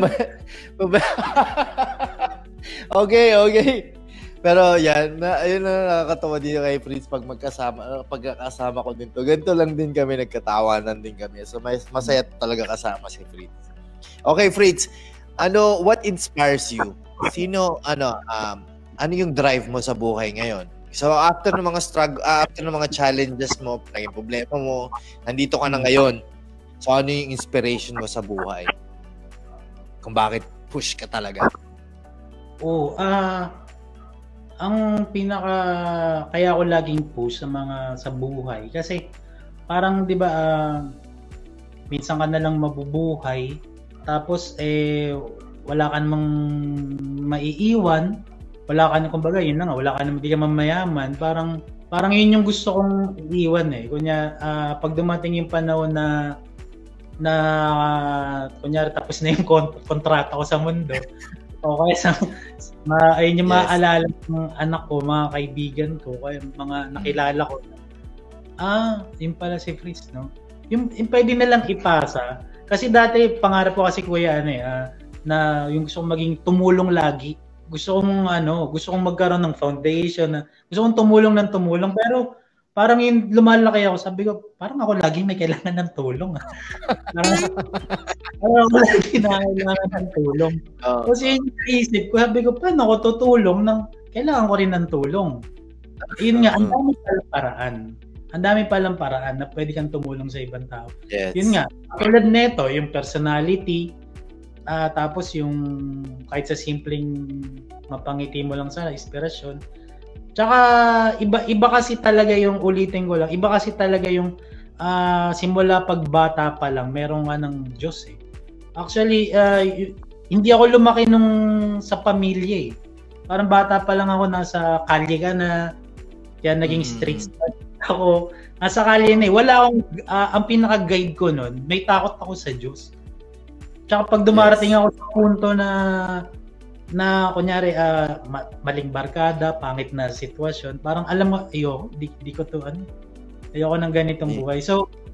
Okay, okay. Pero yan, na, ayun na nakakatawa dito kay Fritz pag magkasama, pagkakasama ko din to. Ganito lang din kami, nagkatawanan din kami. So may, masaya talaga kasama si Fritz. Okay, Fritz, ano, what inspires you? Sino, ano, um, ano yung drive mo sa buhay ngayon? So after ng mga struggle, uh, after ng mga challenges mo, naging problema mo, nandito ka na ngayon. So ano yung inspiration mo sa buhay? Kung bakit push ka talaga? Oh, ah uh, ang pinaka kaya ako laging push sa mga sa buhay kasi parang 'di ba uh, minsan ka na lang mabubuhay tapos eh wala ka namang maiiwan. Wala ka na, kumbaga, yun na nga, wala ka na, hindi ka mamayaman, parang, parang yun yung gusto kong iwan eh. Kunya, uh, pag dumating yung panahon na, na, uh, kunyari, tapos na yung kont- kontrata ko sa mundo, o kaya sa, ma, ayun yung yes. maaalala ng anak ko, mga kaibigan ko, kaya mga nakilala ko, ah, yun pala si Fritz, no? Yung, yung pwede na lang ipasa, kasi dati, pangarap ko kasi kuya, ano eh, uh, na yung gusto kong maging tumulong lagi, gusto kong ano, gusto kong magkaroon ng foundation, gusto kong tumulong ng tumulong, pero parang yung lumalaki ako, sabi ko, parang ako laging may kailangan ng tulong. parang, parang ako laging kailangan ng tulong. Uh, Kasi yung naisip ko, sabi ko, paano ako tutulong ng, kailangan ko rin ng tulong. Yun nga, ang dami palang paraan. Ang dami palang paraan na pwede kang tumulong sa ibang tao. Yes. Yun nga, tulad neto, yung personality, Uh, tapos yung kahit sa simpleng mapangiti mo lang sa inspirasyon. Tsaka iba iba kasi talaga yung ulitin ko lang. Iba kasi talaga yung uh, simula pagbata pa lang meron nga ng Diyos eh. Actually uh, y- hindi ako lumaki nung sa pamilya eh. Parang bata pa lang ako nasa kalye ka na kaya naging mm. street star ako. Nasa kalye na eh. Wala akong uh, ang pinaka-guide ko noon, may takot ako sa Diyos. Tsaka pag dumarating yes. ako sa punto na na kunyari uh, maling barkada, pangit na sitwasyon, parang alam mo, ayoko, di, di ko to ano, ayoko ng ganitong buhay. So,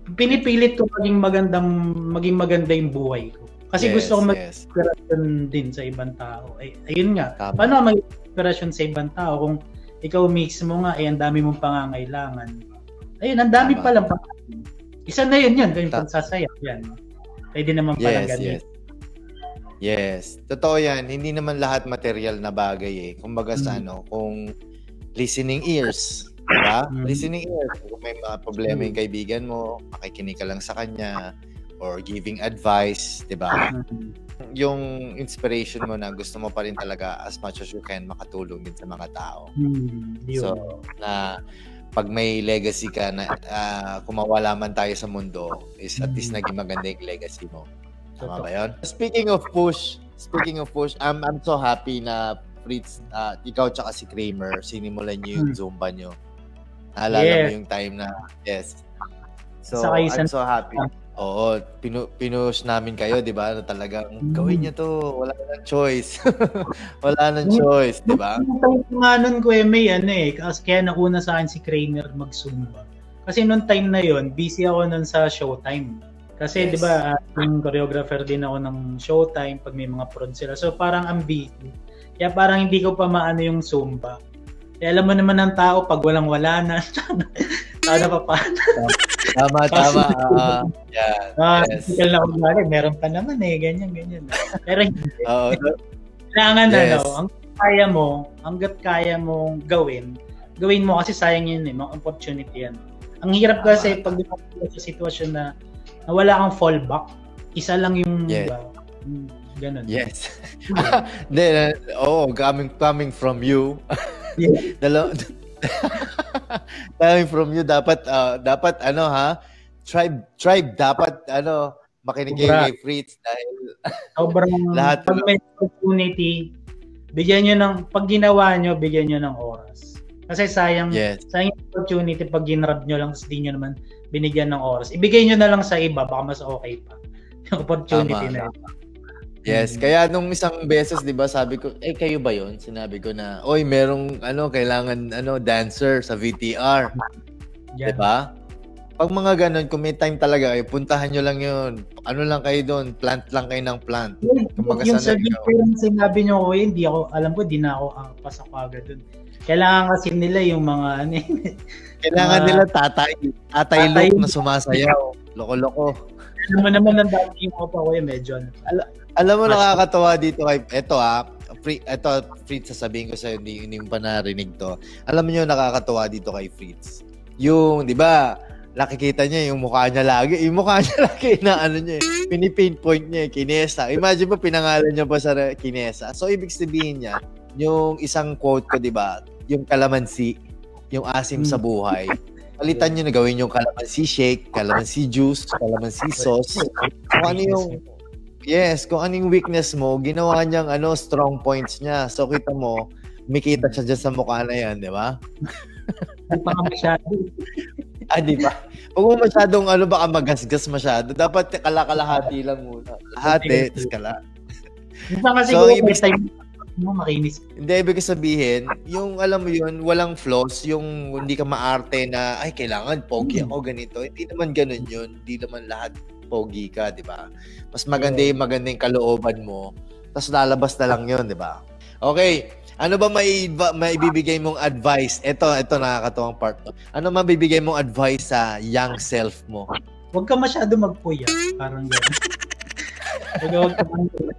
pinipilit ko maging magandang maging maganda yung buhay ko. Kasi yes, gusto ko yes. mag-inspirasyon din sa ibang tao. Ay, ayun nga. Tama. Paano mag-inspirasyon sa ibang tao kung ikaw mismo nga ay ang dami mong pangangailangan. Ayun, ang dami pa lang. Isa na yun yan. Yung pagsasaya. Yan. Pwede naman palang yes, ganyan. Yes. Yes. Totoo yan. Hindi naman lahat material na bagay eh. Kumbaga sa Mm. ano, kung listening ears. Diba? Mm. Listening ears. Kung may mga problema yung kaibigan mo, makikinig ka lang sa kanya or giving advice, diba? Mm. Yung inspiration mo na gusto mo pa rin talaga as much as you can makatulong din sa mga tao. Mm. So, na pag may legacy ka na uh, kung mawala man tayo sa mundo, is at least naging maganda yung legacy mo. Tama ba yun? Speaking of push, speaking of push, I'm I'm so happy na Fritz, uh, ikaw tsaka si Kramer, sinimulan niyo yung Hmm. Zumba niyo. Naalala Yes. mo yung time na, yes. So, Saka I'm isang- so happy. Oo, pinu pinush namin kayo, di ba? Na talagang Hmm. gawin niyo to, wala nang choice. Wala nang choice, di ba? Yung time ko nga nun, Kuya May, ano eh, kasi kaya nauna sa akin si Kramer mag-Zumba. Kasi nung time na yon busy ako nun sa Showtime. Kasi Yes. di ba, yung choreographer din ako ng Showtime pag may mga prod sila. So parang ang busy. Kaya parang hindi ko pa maano yung Zumba. Kaya alam mo naman ng tao, pag walang-wala na, sana pa pa. Tama, tama. Uh, yeah, Ah, yes. physical na ugali, meron pa naman eh, ganyan, ganyan. Pero hindi. Oo. Kailangan Yes. ano, ang kaya mo, hanggat kaya mong gawin, gawin mo kasi sayang yun eh, mga opportunity yan. Ang hirap kasi Tama. pag dumating sa sitwasyon na, na wala kang fallback, isa lang yung, Yes. diba, yung ganun. Yes. Then, oh, coming coming from you. Yeah. Dalo coming from you dapat uh, dapat ano ha? Tribe tribe dapat ano makinig kayo Sobra. kay Fritz dahil Sobrang, Lahat pag may opportunity, bigyan nyo ng, pag ginawa nyo, bigyan nyo ng oras. Kasi sayang, yes. sayang yung opportunity pag ginrab nyo lang, tapos di nyo naman binigyan ng oras. Ibigay nyo na lang sa iba, baka mas okay pa. Yung opportunity Tama, na yun. Yes, kaya nung isang beses 'di ba sabi ko, eh kayo ba 'yon? Sinabi ko na, "Oy, merong ano kailangan ano dancer sa V T R." Yan. 'Di ba? Pag mga ganun, kung may time talaga kayo, puntahan nyo lang 'yon. Ano lang kayo doon, plant lang kayo ng plant. Kumbaga, Yung sana sa ikaw. video yung sinabi nyo ko, hindi ako, alam ko, di na ako uh, pasok agad dun. Kailangan kasi nila yung mga ano eh. Kailangan Ah, nila tatay, tatay tatay. look na sumasayaw. Loko-loko. Alam mo naman ng dati yung opa ko eh, medyo ano. Alam mo, nakakatawa dito kay, eto ah, free, eto, Fritz, sasabihin ko sa'yo, hindi, hindi mo pa narinig to. Alam niyo nakakatawa dito kay Fritz. Yung, di ba, nakikita niya yung mukha niya lagi. Yung mukha niya lagi na ano niya, eh, pinipinpoint niya, eh, Kinesa. Imagine mo, pinangalan niya pa sa Kinesa. So, ibig sabihin niya, yung isang quote ko, di ba, yung kalamansi, yung asim sa buhay. Palitan niyo na gawin yung kalamansi shake, kalamansi juice, kalamansi sauce. Kung ano yung, yes, kung ano yung weakness mo, ginawa niyang ano, strong points niya. So, kita mo, mikita siya dyan sa mukha na yan, di ba? Hindi pa nga masyado. Ah, di ba? Huwag mo masyadong ano, baka magasgas masyado. Dapat kalakalahati lang muna. Lahati, tapos kala. Minsan kasi So, so, ibig- time mo makinis. Hindi, ibig sabihin, yung alam mo yun, walang flaws, yung hindi ka maarte na, ay, kailangan pogi ako, ganito. Hindi naman ganun yun. Hindi naman lahat pogi ka, di ba? Mas maganda yung maganda yung kalooban mo, tapos lalabas na lang yun, di ba? Okay, ano ba may, may bibigay mong advice? Ito, ito nakakatuwang part. Ano mabibigay mong advice sa young self mo? Huwag ka masyado magpuya. Parang gano'n. Huwag ka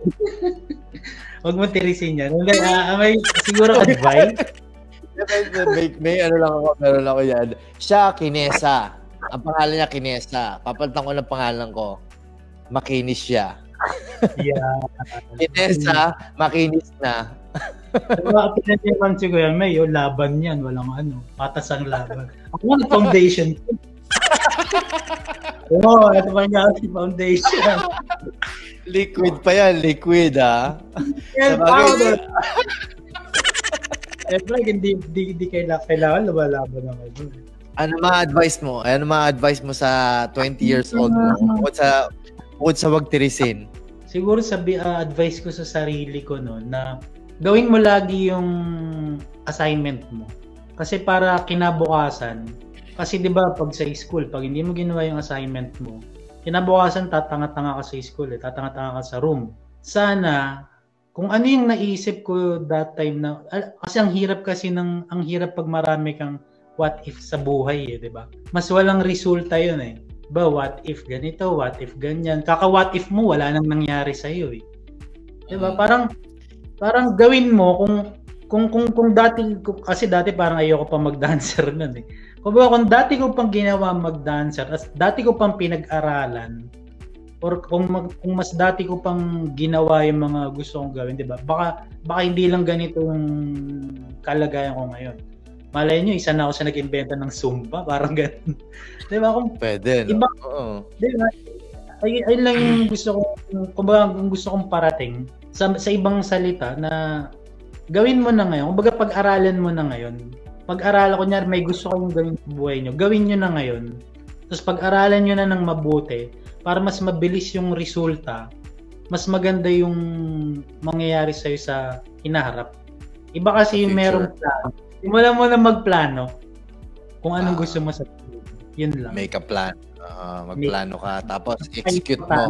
Huwag mo tirisin yan. Uh, may siguro advice. may, may ano lang ako, meron ako yan. Siya, Kinesa. Ang pangalan niya, Kinesa. Papalitan ko ng pangalan ko. Makinis siya. Yeah. Kinesa, makinis na. Diba, pinaniman si Kuya May, yung laban yan. Walang ano, patas ang laban. Ako nga, foundation. Oo, oh, ito pa nga si foundation. Liquid pa yan, liquid ha. Yan, Sabagay, powder. Siyempre, hindi, hindi, hindi kailangan, kailangan lumalaban naman yun. ano ma-advise mo? Ano ma-advise mo sa twenty years old mo? Bukod sa, bukod sa wag tirisin. Siguro sabi, uh, advice ko sa sarili ko no, na gawin mo lagi yung assignment mo. Kasi para kinabukasan, Kasi di ba pag sa school, pag hindi mo ginawa yung assignment mo, kinabukasan tatanga-tanga ka sa school, eh. tatanga-tanga ka sa room. Sana, kung ano yung naisip ko that time na, kasi ang hirap kasi ng, ang hirap pag marami kang what if sa buhay, eh, di ba? Mas walang resulta yun eh. Ba, what if ganito, what if ganyan. Kaka what if mo, wala nang nangyari sa'yo eh. Di ba? Parang, parang gawin mo kung, kung, kung, kung dati, kasi dati parang ayoko pa mag-dancer nun eh. Kung, kung dati ko pang ginawa mag-dancer, as dati ko pang pinag-aralan, or kung, mag, kung mas dati ko pang ginawa yung mga gusto kong gawin, di ba? Baka, baka hindi lang ganito yung kalagayan ko ngayon. Malay nyo, isa na ako sa nag-inventa ng Zumba, parang ganun. Di ba? Kung, pwede, no? Iba, oo. Di ba? Ay, ay lang yung gusto kong, kumbaga, yung gusto kong parating sa, sa ibang salita na gawin mo na ngayon. Kumbaga, pag-aralan mo na ngayon. Pag-aralan ko niya, may gusto kayong gawin sa buhay nyo. Gawin nyo na ngayon. Tapos pag-aralan nyo na ng mabuti para mas mabilis yung resulta, mas maganda yung mangyayari sa'yo sa hinaharap. Iba kasi yung merong plano. Simula mo na magplano kung anong uh, gusto mo sa buhay. Yun lang. Make a plan. Uh, magplano ka. Tapos execute mo.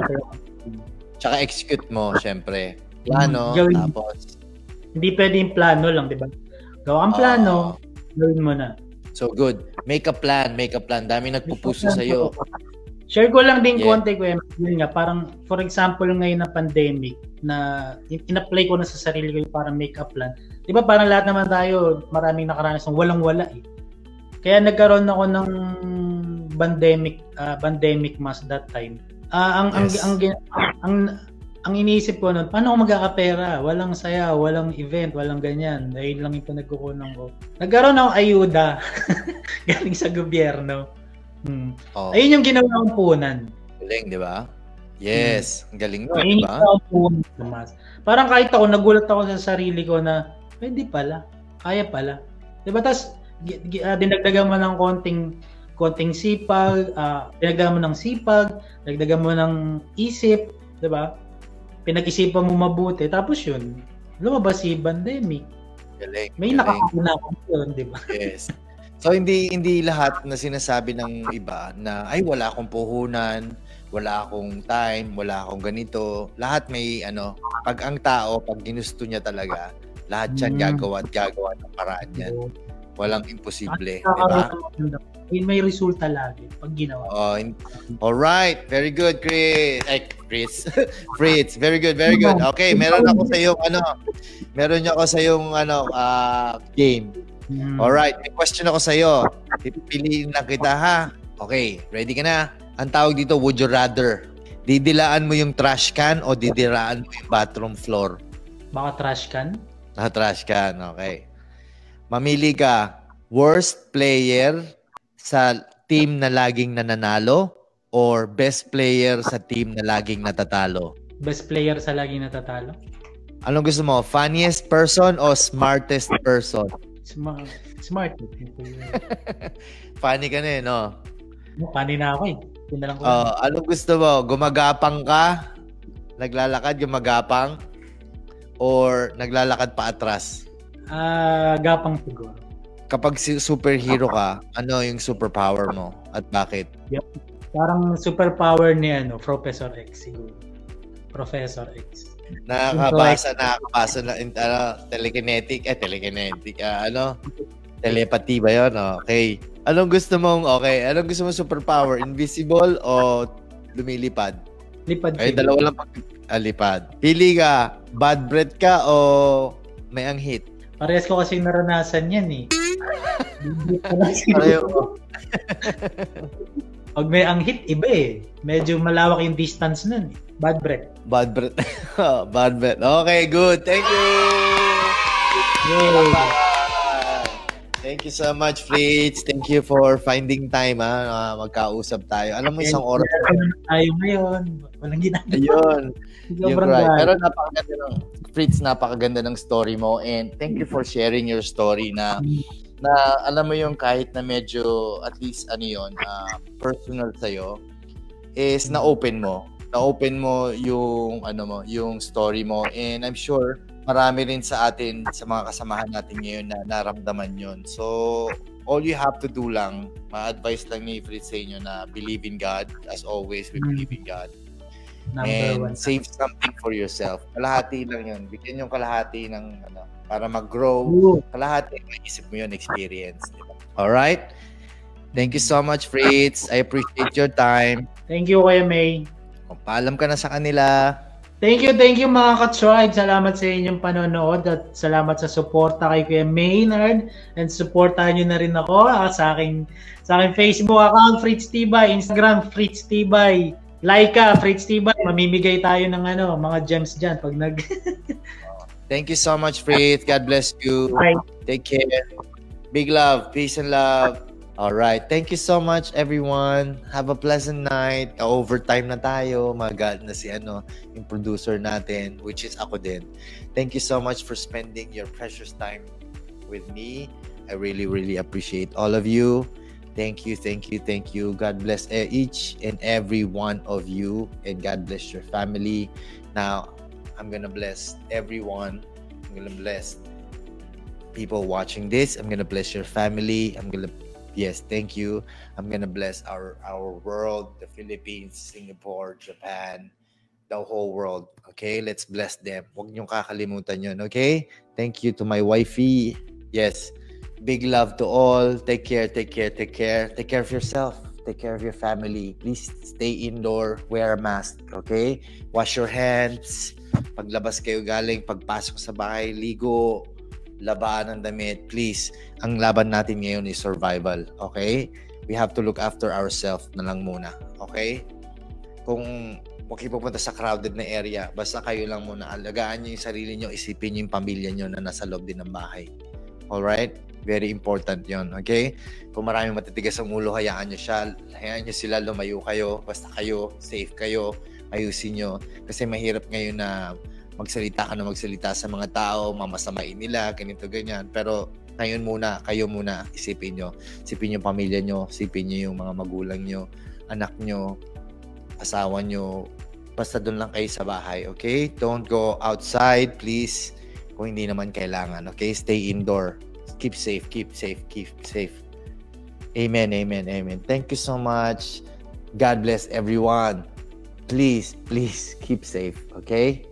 Tsaka execute mo, syempre. Plano, gawin, tapos... Hindi pwede yung plano lang, di ba? Gawa ang plano, uh, gawin mo na. So good. Make a plan, make a plan. Dami nagpupuso sa'yo. Share ko lang din yeah. konti ko yun nga. Parang, for example, ngayon na pandemic, na in-apply ko na sa sarili ko yung parang make a plan. Di ba parang lahat naman tayo, maraming nakaranas ng walang-wala eh. Kaya nagkaroon ako ng pandemic uh, pandemic mask that time. Uh, ang, yes. ang, ang, ang, ang, ang iniisip ko noon, paano ako magkakapera? Walang saya, walang event, walang ganyan. Dahil lang yung pinagkukunan ko. Nagkaroon ako ayuda galing sa gobyerno. Hmm. Oh. Ayun yung ginawa kong punan. Galing, di ba? Yes, ang galing mo, di ba? Parang kahit ako, nagulat ako sa sarili ko na, pwede pala, kaya pala. Di ba? Tapos, uh, dinagdagan mo ng konting, konting sipag, uh, dinagdagan mo ng sipag, dinagdagan mo ng isip, di ba? Pinag-isipan mo mabuti, tapos yun, lumabas si pandemic. Galing. May nakakuna ko yun, di ba? Yes. So, hindi hindi lahat na sinasabi ng iba na, ay, wala akong puhunan, wala akong time, wala akong ganito. Lahat may, ano, pag ang tao, pag ginusto niya talaga, lahat yan gagawa at gagawa ng paraan yan. Walang imposible. Diba? May resulta lagi pag ginawa. Oh, in- Alright. Very good, Chris. Ay, Chris. Fritz. Very good, very good. Okay, meron ako sa yung, ano, meron niyo ako sa yung, ano, uh, game. Hmm. Alright, may question ako sa'yo. Pipiliin na kita, ha? Okay, ready ka na? Ang tawag dito, would you rather? Didilaan mo yung trash can o didilaan mo yung bathroom floor? Baka trash can? Ah, trash can, okay. Mamili ka, worst player sa team na laging nananalo or best player sa team na laging natatalo? Best player sa laging natatalo? Anong gusto mo? Funniest person o smartest person? Smart. Smart. Funny ka na eh, no? Funny na ako eh. Pinalang ko. Uh, anong gusto mo? Gumagapang ka? Naglalakad, gumagapang? Or naglalakad pa atras? Ah, uh, gapang siguro. Kapag superhero ka, ano yung superpower mo? At bakit? Yep. Parang superpower ni ano, Professor X siguro. Professor X. Nakakabasa, nakakabasa na ano, telekinetic, eh telekinetic, uh, ano? Telepathy ba 'yon? Okay. Anong gusto mong okay? Anong gusto mong superpower? Invisible o lumilipad? Lipad. Ay, dalawa lang pag ah, lipad. Pili ka, bad breath ka o may anghit? Parehas ko kasi naranasan 'yan eh. Pareho. Pag may anghit, iba eh. Medyo malawak yung distance nun eh. Bad breath. Bad breath. Bad breath. Okay, good. Thank you. Yay. Thank you so much, Fritz. Thank you for finding time, ha. Uh, magkausap tayo. Alam mo, isang oras. Tayo ngayon. Walang ginagawa. Ayun. You're right. Pero napakaganda ng, Fritz, napakaganda ng story mo. And thank you for sharing your story na na alam mo yung kahit na medyo at least ano yun, uh, personal sa'yo, is na-open mo. Na-open mo yung ano mo, yung story mo. And I'm sure marami rin sa atin, sa mga kasamahan natin ngayon na naramdaman yun. So, all you have to do lang, ma-advise lang ni Fritz sa inyo na believe in God. As always, we believe in God. Number And one. save something for yourself. Kalahati lang yun. Bigyan yung kalahati ng ano, para mag-grow. Ooh. Kalahati, maisip mo yun, experience. Diba? Alright? Thank you so much, Fritz. I appreciate your time. Thank you, Kuya May. Paalam ka na sa kanila. Thank you, thank you mga ka-tribe. Salamat sa inyong panonood at salamat sa suporta kay Kuya Maynard. And supportahan nyo na rin ako ah, sa aking sa aking Facebook account, Fritz Tibay, Instagram, Fritz Tibay. Like ka, Fritz Tibay. Mamimigay tayo ng ano, mga gems dyan pag nag... Thank you so much, Fritz. God bless you. Bye. Take care. Big love. Peace and love. All right. Thank you so much, everyone. Have a pleasant night. Overtime na tayo. Magal na si ano, yung producer natin, which is ako din. Thank you so much for spending your precious time with me. I really, really appreciate all of you. Thank you, thank you, thank you. God bless each and every one of you, and God bless your family. Now, I'm gonna bless everyone. I'm gonna bless people watching this. I'm gonna bless your family. I'm gonna Yes, thank you. I'm gonna bless our our world, the Philippines, Singapore, Japan, the whole world. Okay, let's bless them. Huwag niyong kakalimutan yun. Okay, thank you to my wifey. Yes, big love to all. Take care, take care, take care. Take care of yourself. Take care of your family. Please stay indoor. Wear a mask. Okay, wash your hands. Paglabas kayo galing, pagpasok sa bahay, ligo. Laban ng damit, please. Ang laban natin ngayon is survival, okay? We have to look after ourselves na lang muna, okay? Kung huwag kayo pupunta sa crowded na area, basta kayo lang muna, alagaan nyo yung sarili nyo, isipin nyo yung pamilya nyo na nasa loob din ng bahay. Alright? Very important yon, okay? Kung maraming matitigas ang ulo, hayaan nyo siya, hayaan nyo sila, lumayo kayo, basta kayo, safe kayo, ayusin nyo. Kasi mahirap ngayon na magsalita ka na magsalita sa mga tao, mamasamain nila, ganito, ganyan. Pero ngayon muna, kayo muna, isipin nyo. Isipin yung pamilya nyo, isipin nyo yung mga magulang nyo, anak nyo, asawa nyo. Basta doon lang kayo sa bahay, okay? Don't go outside, please. Kung hindi naman kailangan, okay? Stay indoor. Keep safe, keep safe, keep safe. Amen, amen, amen. Thank you so much. God bless everyone. Please, please, keep safe, okay?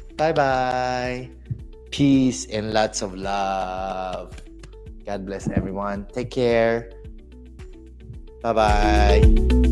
Bye-bye. Peace and lots of love. God bless everyone. Take care. Bye-bye.